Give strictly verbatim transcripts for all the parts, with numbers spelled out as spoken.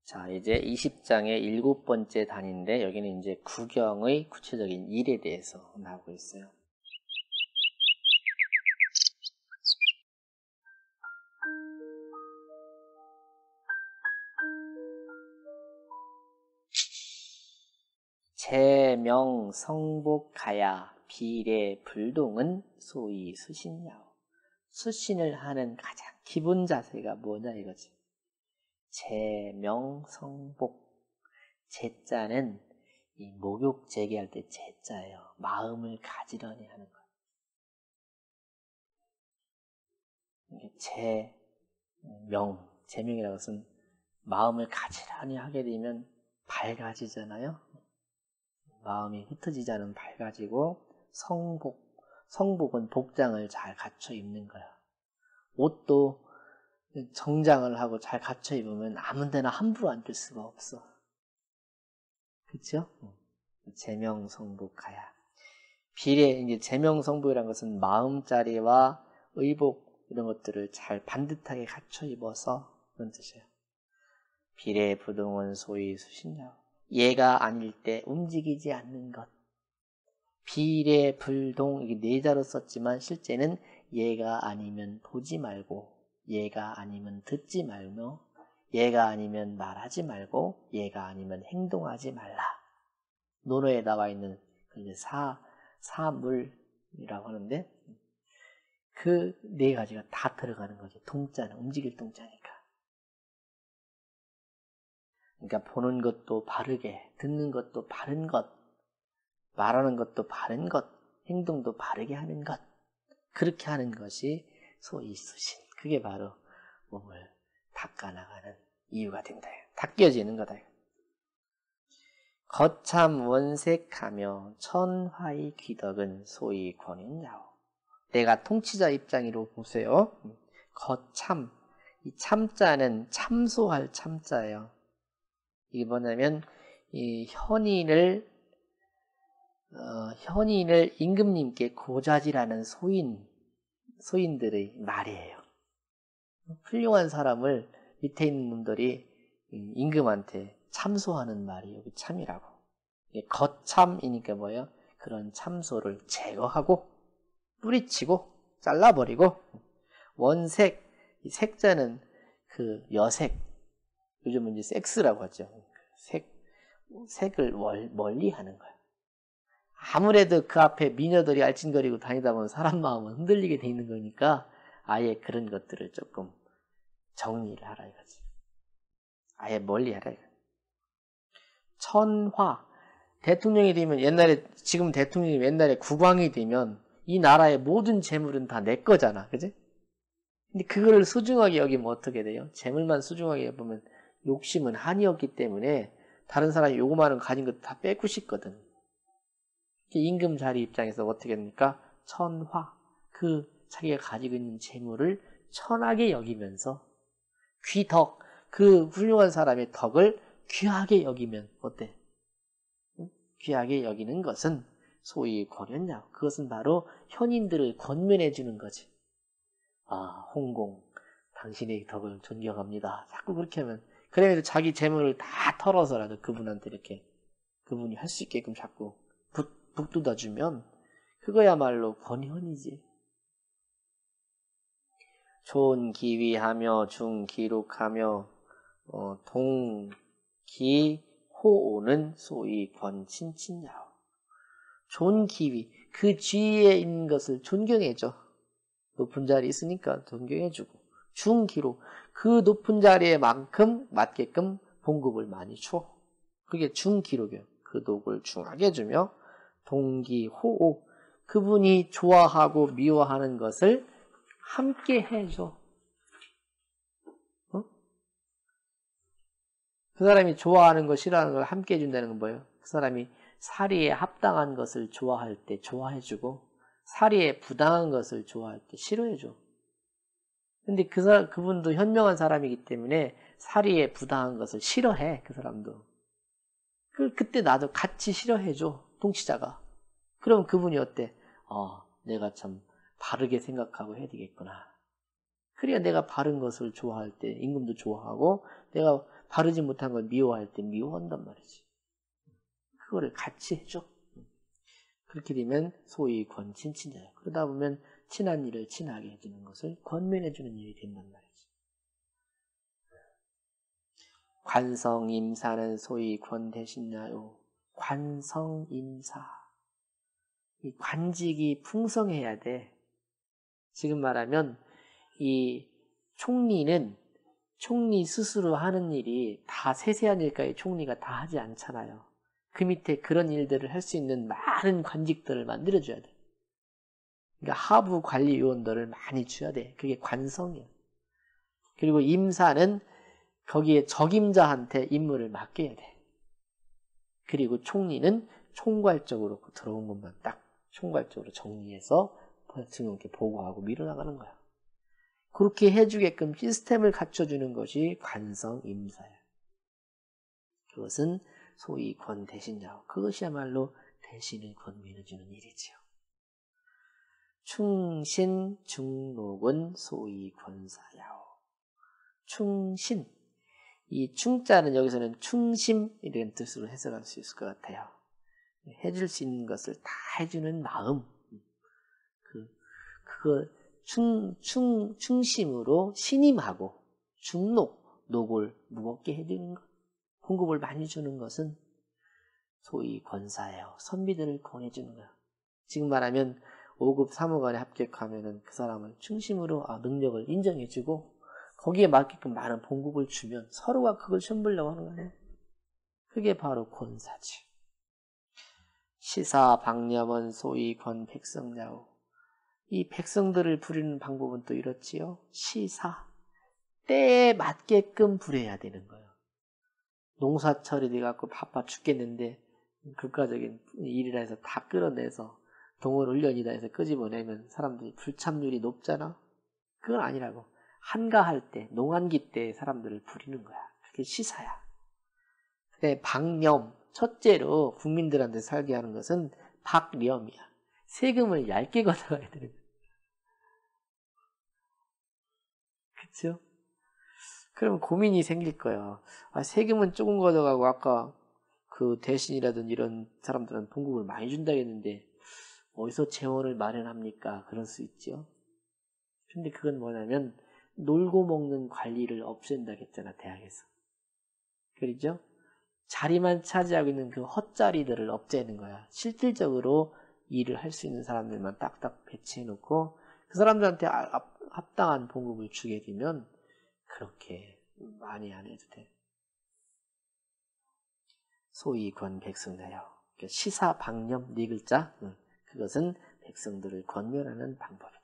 자, 이제 이십 장의 일곱 번째 단인데 여기는 이제 구경의 구체적인 일에 대해서 나오고 있어요. 제명 성복가야 비례 불동은 소위 수신야오. 수신을 하는 가장 기본 자세가 뭐냐 이거지. 제명 성복. 제자는 이 목욕 재개할 때 제자예요. 마음을 가지런히 하는 거예요. 제명, 제명이라는 것은 마음을 가지런히 하게 되면 밝아지잖아요. 마음이 흩어지지 않으면 밝아지고, 성복, 성복은 복장을 잘 갖춰 입는 거야. 옷도 정장을 하고 잘 갖춰 입으면 아무 데나 함부로 앉을 수가 없어. 그쵸? 제명성복가야. 비례, 이제 제명성복이라는 것은 마음자리와 의복, 이런 것들을 잘 반듯하게 갖춰 입어서 그런 뜻이에요. 비례 부동은 소위 수신야오. 얘가 아닐 때 움직이지 않는 것. 비례 불동, 이게 네 자로 썼지만 실제는 얘가 아니면 보지 말고, 얘가 아니면 듣지 말며, 얘가 아니면 말하지 말고, 얘가 아니면 행동하지 말라. 논어에 나와 있는 사, 사물이라고 하는데 그 네 가지가 다 들어가는 거지. 동자는 움직일 동자니까. 그러니까 보는 것도 바르게, 듣는 것도 바른 것, 말하는 것도 바른 것, 행동도 바르게 하는 것. 그렇게 하는 것이 소위 수신. 그게 바로 몸을 닦아나가는 이유가 된다. 닦여지는 거다. 거참 원색하며 천화의 귀덕은 소위 권인야오. 내가 통치자 입장으로 보세요. 거참, 이 참자는 참소할 참자예요. 이게 뭐냐면 이 현인을 어, 현인을 임금님께 고자질하는 소인 소인들의 말이에요. 훌륭한 사람을 밑에 있는 놈들이 임금한테 참소하는 말이 여기 참이라고. 거참이니까 뭐예요? 그런 참소를 제거하고 뿌리치고 잘라버리고. 원색, 이 색자는 그 여색, 요즘은 이제 섹스라고 하죠. 색, 색을 멀리 하는 거예요. 아무래도 그 앞에 미녀들이 알찐거리고 다니다 보면 사람 마음은 흔들리게 돼 있는 거니까 아예 그런 것들을 조금 정리를 하라 이거지. 아예 멀리 하라 이거지. 천화, 대통령이 되면 옛날에, 지금 대통령이 옛날에 국왕이 되면 이 나라의 모든 재물은 다 내 거잖아. 그지? 근데 그거를 소중하게 여기면 어떻게 돼요? 재물만 소중하게 여기면 욕심은 한이었기 때문에 다른 사람이 요거만은 가진 것도 다 뺏고 싶거든. 임금 자리 입장에서 어떻게 됩니까? 천화, 그 자기가 가지고 있는 재물을 천하게 여기면서 귀덕, 그 훌륭한 사람의 덕을 귀하게 여기면 어때? 귀하게 여기는 것은 소위 권연야. 그것은 바로 현인들을 권면해 주는 거지. 아, 홍공, 당신의 덕을 존경합니다. 자꾸 그렇게 하면, 그래도 자기 재물을 다 털어서라도 그분한테 이렇게, 그분이 할 수 있게끔 자꾸 북, 북돋아주면 그거야말로 권현이지. 존기위하며 중기록하며 어, 동기호오는 소위 권친친야오. 존기위, 그 뒤에 있는 것을 존경해줘. 높은 자리에 있으니까 존경해주고. 중기록, 그 높은 자리에 만큼 맞게끔 봉급을 많이 줘. 그게 중기록이에요. 그 독을 중하게 해주며 동기호오, 그분이 좋아하고 미워하는 것을 함께 해줘. 어? 그 사람이 좋아하는 거 싫어하는 걸 함께 해준다는 건 뭐예요? 그 사람이 사리에 합당한 것을 좋아할 때 좋아해주고 사리에 부당한 것을 좋아할 때 싫어해줘. 근데 그 사람, 그분도 현명한 사람이기 때문에 사리에 부당한 것을 싫어해. 그 사람도. 그, 그때 나도 같이 싫어해줘. 통치자가. 그럼 그분이 어때? 어, 내가 참 바르게 생각하고 해야 되겠구나. 그래야 내가 바른 것을 좋아할 때 임금도 좋아하고 내가 바르지 못한 걸 미워할 때 미워한단 말이지. 그거를 같이 해줘. 그렇게 되면 소위 권친친자예요. 그러다 보면 친한 일을 친하게 해주는 것을 권면해주는 일이 된단 말이지. 관성임사는 소위 권대신자요. 관성임사. 이 관직이 풍성해야 돼. 지금 말하면 이 총리는 총리 스스로 하는 일이 다 세세한 일까지 총리가 다 하지 않잖아요. 그 밑에 그런 일들을 할 수 있는 많은 관직들을 만들어줘야 돼. 그러니까 하부 관리 요원들을 많이 줘야 돼. 그게 관성이야. 그리고 임사는 거기에 적임자한테 임무를 맡겨야 돼. 그리고 총리는 총괄적으로 들어온 것만 딱 총괄적으로 정리해서 대통령께 보고하고 밀어나가는 거야. 그렇게 해주게끔 시스템을 갖춰주는 것이 관성임사야. 그것은 소위 권대신자고 그것이야말로 대신을 권면해주는 일이지요. 충신 중록은 소위 권사야오. 충신, 이 충자는 여기서는 충심이라는 뜻으로 해석할 수 있을 것 같아요. 해줄 수 있는 것을 다 해주는 마음, 그 그거 충, 충, 충심으로 신임하고 중록, 녹을 무겁게 해주는 것, 공급을 많이 주는 것은 소위 권사예요. 선비들을 권해주는 거야. 지금 말하면 오 급 사무관에 합격하면은 그 사람을 충심으로 아, 능력을 인정해주고 거기에 맞게끔 많은 봉급을 주면 서로가 그걸 첨부려고 하는 거예요. 그게 바로 권사지. 시사 방념은 소위 권 백성야오. 이 백성들을 부리는 방법은 또 이렇지요. 시사. 때에 맞게끔 부려야 되는 거예요. 농사철이 돼갖고 바빠 죽겠는데 국가적인 일이라 해서 다 끌어내서 동원훈련이다 해서 끄집어내면 사람들이 불참률이 높잖아. 그건 아니라고. 한가할 때, 농한기 때 사람들을 부리는 거야. 그게 시사야. 근데 방념, 첫째로 국민들한테 살게 하는 것은 박념이야. 세금을 얇게 걷어가야 되는 거야. 그쵸? 그러면 고민이 생길 거예요. 아, 세금은 조금 걷어가고 아까 그 대신이라든 이런 사람들은 봉급을 많이 준다 했는데 어디서 재원을 마련합니까? 그럴 수 있죠. 근데 그건 뭐냐면 놀고 먹는 관리를 없앤다 했잖아, 대학에서. 그렇죠? 자리만 차지하고 있는 그 헛자리들을 없애는 거야. 실질적으로 일을 할 수 있는 사람들만 딱딱 배치해놓고 그 사람들한테 합당한 봉급을 주게 되면 그렇게 많이 안 해도 돼. 소위 권 백성자요. 시사 방념 네 글자. 그것은 백성들을 권면하는 방법이다.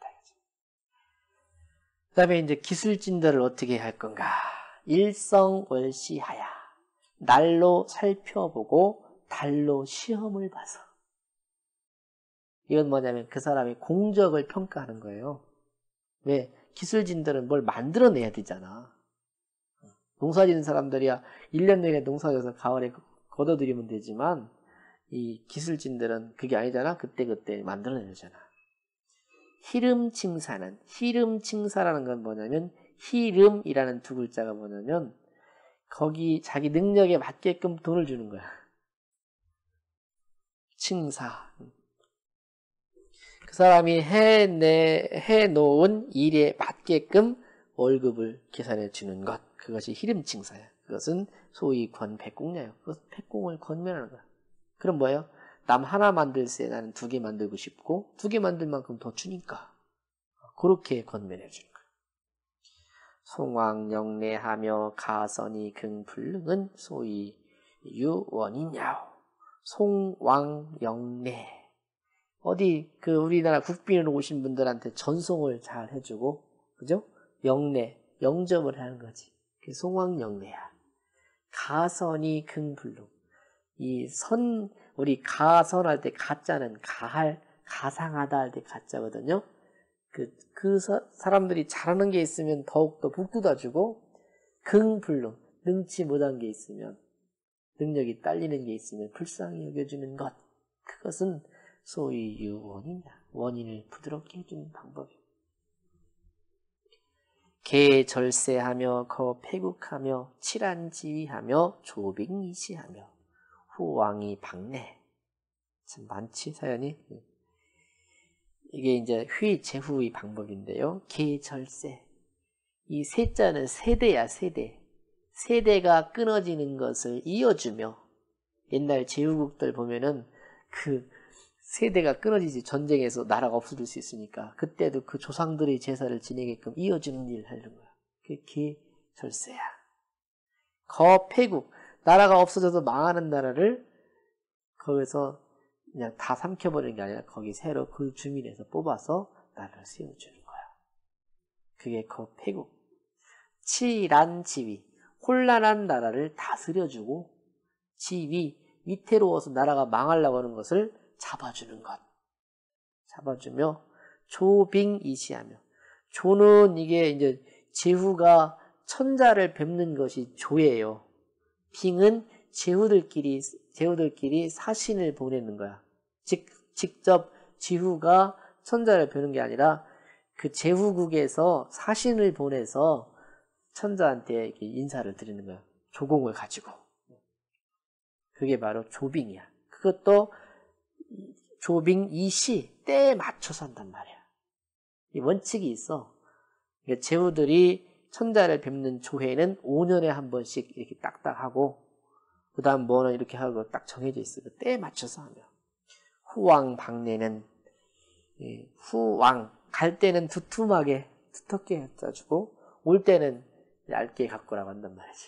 그 다음에 이제 기술진들을 어떻게 할 건가? 일성월시하야. 날로 살펴보고 달로 시험을 봐서. 이건 뭐냐면 그 사람의 공적을 평가하는 거예요. 왜? 기술진들은 뭘 만들어내야 되잖아. 농사 짓는 사람들이야 일 년 내내 농사 져서 가을에 걷어들이면 되지만 이 기술진들은 그게 아니잖아. 그때그때 만들어내야 되잖아. 희름칭사는, 희름칭사라는 건 뭐냐면 희름이라는 두 글자가 뭐냐면 거기 자기 능력에 맞게끔 돈을 주는 거야. 칭사. 그 사람이 해내, 해놓은 일에 맞게끔 월급을 계산해 주는 것. 그것이 희름칭사야. 그것은 소위 권백공야예요. 그것은 백공을 권면하는 거야. 그럼 뭐예요? 남 하나 만들세 나는 두 개 만들고 싶고 두 개 만들 만큼 더 주니까 그렇게 권면해 주는 거예요. 송왕영래하며 가선이 긍불능은 소위 유원이냐오. 송왕영래 어디 그 우리나라 국빈으로 오신 분들한테 전송을 잘 해주고 그죠? 영래 영접을 하는 거지. 그게 송왕영래야. 가선이 긍불능 이 선 우리 가선할 때 가짜는 가할 가상하다 할 때 가짜거든요. 그, 그 사, 사람들이 잘하는 게 있으면 더욱더 북돋아주고 긍불능 능치 못한 게 있으면 능력이 딸리는 게 있으면 불쌍히 여겨주는 것 그것은 소위 유원이냐 원인을 부드럽게 해주는 방법이에요. 개 절세하며 거 패국하며 칠한지위하며 조빙이시하며 후왕이 박내. 참 많지 사연이. 이게 이제 휘 제후의 방법인데요. 개 절세. 이 세자는 세대야 세대. 세대가 끊어지는 것을 이어주며, 옛날 제후국들 보면은 그 세대가 끊어지지, 전쟁에서 나라가 없어질 수 있으니까 그때도 그 조상들의 제사를 지내게끔 이어주는 일을 하는 거야. 그게 기절세야. 거패국, 나라가 없어져서 망하는 나라를 거기서 그냥 다 삼켜버리는 게 아니라 거기 새로 그 주민에서 뽑아서 나라를 세워주는 거야. 그게 거패국. 칠한지위, 혼란한 나라를 다스려주고, 지위, 위태로워서 나라가 망하려고 하는 것을 잡아주는 것. 잡아주며, 조빙이시하며. 조는 이게 이제 제후가 천자를 뵙는 것이 조예요. 빙은 제후들끼리, 제후들끼리 사신을 보내는 거야. 즉, 직접 제후가 천자를 뵙는 게 아니라 그 제후국에서 사신을 보내서 천자한테 이렇게 인사를 드리는 거야. 조공을 가지고. 그게 바로 조빙이야. 그것도 조빙이시, 때에 맞춰서 한단 말이야. 이 원칙이 있어. 그러니까 제후들이 천자를 뵙는 조회는 오 년에 한 번씩 이렇게 딱딱 하고, 그 다음 뭐는 이렇게 하고 딱 정해져 있어. 때에 맞춰서 하며. 후왕 박내는, 예, 후왕, 갈 때는 두툼하게, 두텁게 짜주고, 올 때는 얇게 갖고라고 한단 말이지.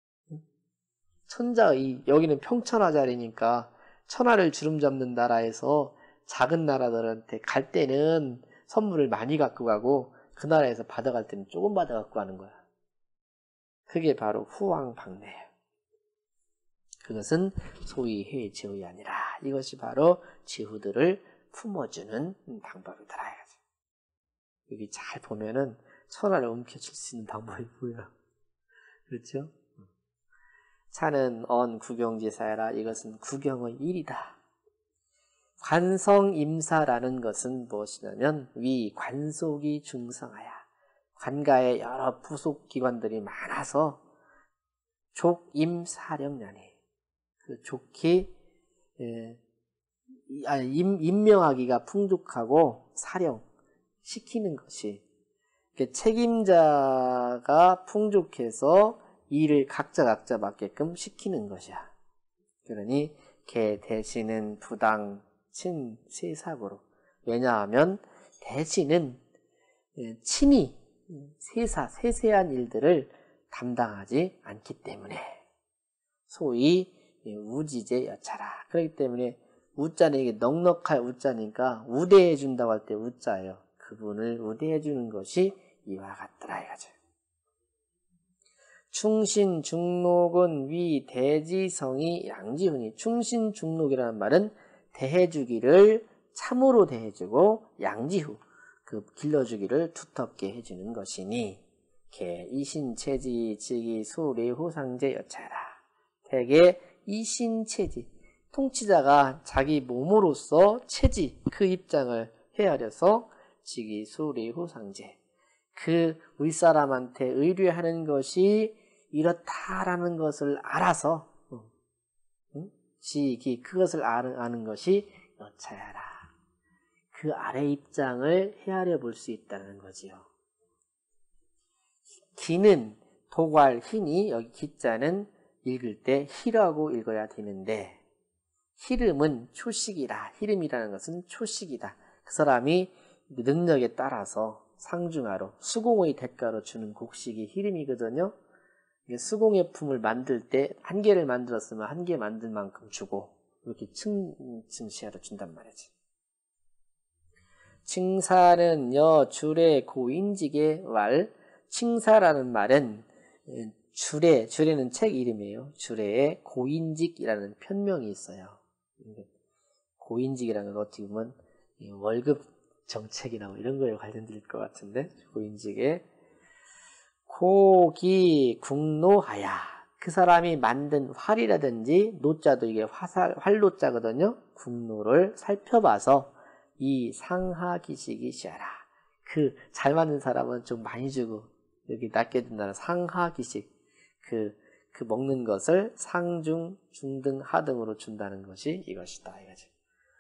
천자의, 여기는 평천하 자리니까 천하를 주름 잡는 나라에서 작은 나라들한테 갈 때는 선물을 많이 갖고 가고, 그 나라에서 받아갈 때는 조금 받아갖고 가는 거야. 그게 바로 후왕박내예요. 그것은 소위 해제후이 아니라 이것이 바로 제후들을 품어주는 방법이더라. 여기 잘 보면은 천하를 움켜쥘 수 있는 방법이 보여요. 그렇죠? 차는 언 구경지사여라. 이것은 구경의 일이다. 관성임사라는 것은 무엇이냐면 위 관속이 중성하야. 관가에 여러 부속기관들이 많아서 족임사령냐니. 그 족히 예, 아니, 임, 임명하기가 풍족하고 사령 시키는 것이, 책임자가 풍족해서 일을 각자 각자 맡게끔 시키는 것이야. 그러니 개 대신은 부당 친 세사고로. 왜냐하면 대신은 친히 세사 세세한 일들을 담당하지 않기 때문에. 소위 우지제 여차라. 그렇기 때문에 우자는 이게 넉넉할 우자니까 우대해 준다고 할 때 우자예요. 그분을 우대해 주는 것이 이와 같더라 이거죠. 충신 중록은 위 대지성이 양지훈이. 충신 중록이라는 말은 대해주기를 참으로 대해주고, 양지후 그 길러주기를 두텁게 해주는 것이니, 개 이신체지 즉이 수례후상제 여차라. 대개 이신체지, 통치자가 자기 몸으로서 체지, 그 입장을 헤아려서 즉이 수례후상제, 그 윗사람한테 의뢰하는 것이 이렇다라는 것을 알아서, 응? 지기, 그것을 아는, 아는 것이 여차야라. 그 아래 입장을 헤아려 볼 수 있다는 거지요. 기는 도괄 희니, 여기 기자는 읽을 때 희라고 읽어야 되는데, 희름은 초식이다. 희름이라는 것은 초식이다. 그 사람이 능력에 따라서 상중하로 수공의 대가로 주는 곡식이 희름이거든요. 수공의 품을 만들 때 한 개를 만들었으면 한 개 만든 만큼 주고, 이렇게 층, 층시하로 준단 말이지. 칭사는 여 주례 고인직의 왈. 칭사라는 말은 주례, 주례는 책 이름이에요. 주례에 고인직이라는 편명이 있어요. 고인직이라는 건 어떻게 보면 월급 정책이나 뭐 이런 거에 관련될 것 같은데, 고인직에 고기 국노하야. 그 사람이 만든 활이라든지, 노자도 이게 화살, 활노자거든요. 국노를 살펴봐서 이 상하기식이 시하라. 그 잘 만든 사람은 좀 많이 주고, 여기 낮게 든다는 상하기식, 그, 그 먹는 것을 상중, 중등, 하등으로 준다는 것이 이것이다. 이거지.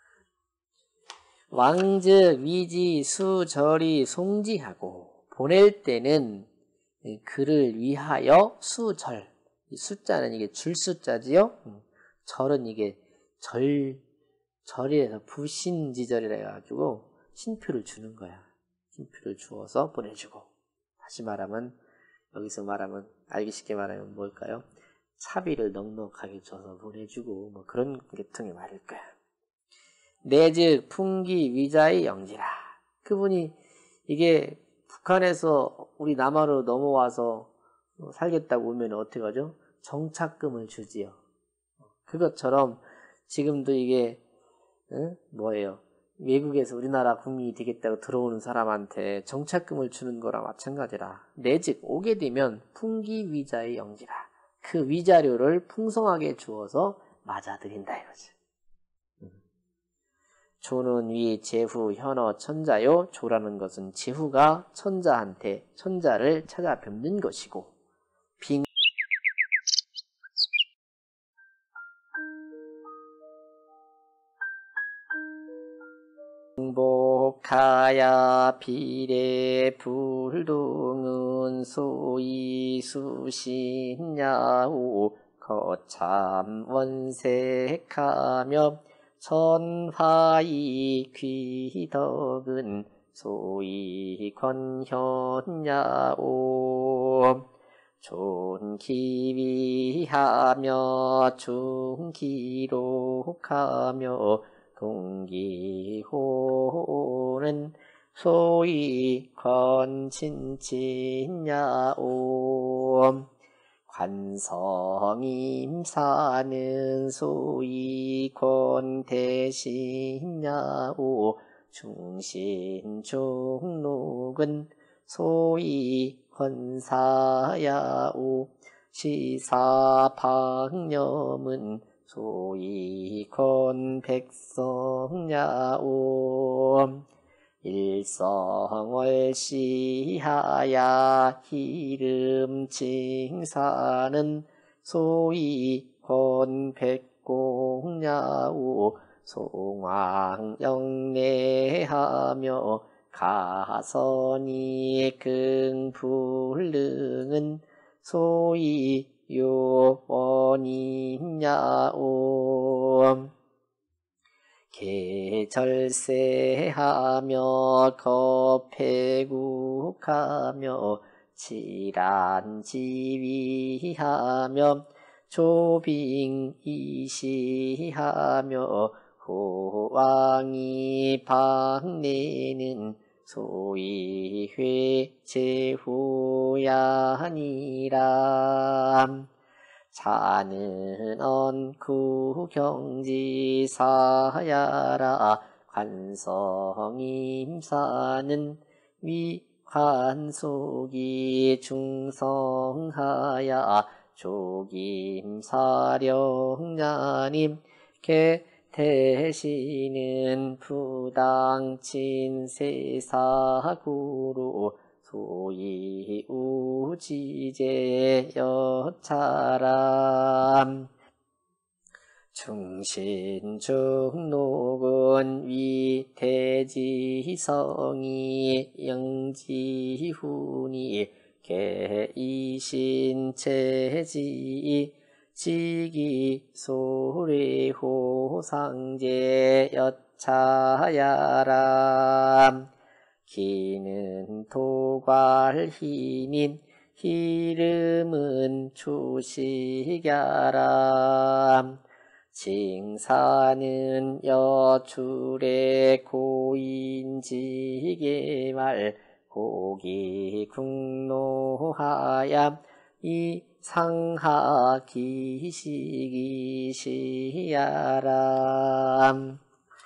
왕즉 위지 수절이 송지하고 보낼 때는 그를 위하여 수절, 숫자는 이게 줄 숫자지요. 절은 이게 절, 절이라서 부신지절이라 해가지고 신표를 주는 거야. 신표를 주어서 보내주고. 다시 말하면 여기서 말하면 알기 쉽게 말하면 뭘까요? 차비를 넉넉하게 줘서 보내주고 뭐 그런 계통의 말일 거야. 내즉 풍기 위자의 영지라. 그분이 이게 북한에서 우리 남한으로 넘어와서 살겠다고 오면 어떻게 하죠? 정착금을 주지요. 그것처럼 지금도 이게 응? 뭐예요? 외국에서 우리나라 국민이 되겠다고 들어오는 사람한테 정착금을 주는 거랑 마찬가지라. 내즉 오게 되면 풍기 위자의 영지라. 그 위자료를 풍성하게 주어서 맞아들인다 이거지. 조는 위 제후 현어 천자요. 조라는 것은 제후가 천자한테 천자를 찾아뵙는 것이고 빙 복하야 비례 불등은 소이 수신야우 거참 원색하며 천화이 귀덕은 소이 권현야오 존기위하며 중기록하며 동기호는 소위 건친친야오 관성임사는 소위 권대신야오 중신중록은 소위 권사야오 시사방념은 소위 권백성야오 일성월시하야 기름칭사는 소위 권백공야오 송왕영례하며 가선이 긍불능은 소위 요원이냐오 계절세하며 거패국하며 질환지위하며 조빙이시하며 호왕이 방내는 소위 회제후야니라 자는 언쿠 경지사야라 관성임사는 위관속이 중성하야 조김사령냐님 개대시는 부당친세사구로 소위 우지제 여차람 중신중록은 위태지성이 영지훈이 개이신체지 지기소래호상제 여차야람 기는 도괄희님 희름은 추식야람 징사는 여출의 고인지게말 고기국노하얌 이 상하기시기시야람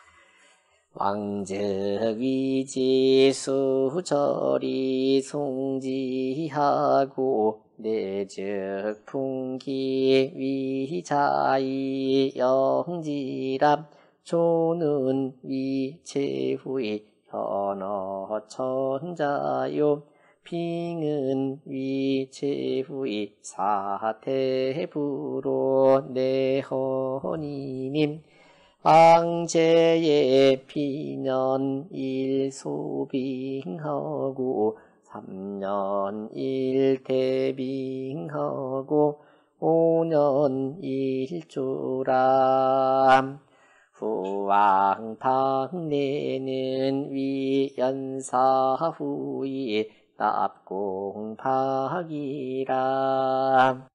왕즉 위지수절이 송지하고 내즉 풍기 위자이 영지람 조는 위제후이 현어 천자요 빙은 위체후이 사태부로 내허니님 왕제의 피년 일소빙하고 삼년 일대빙하고 오년 일조람 후왕박내는 위연사후이 납공박이라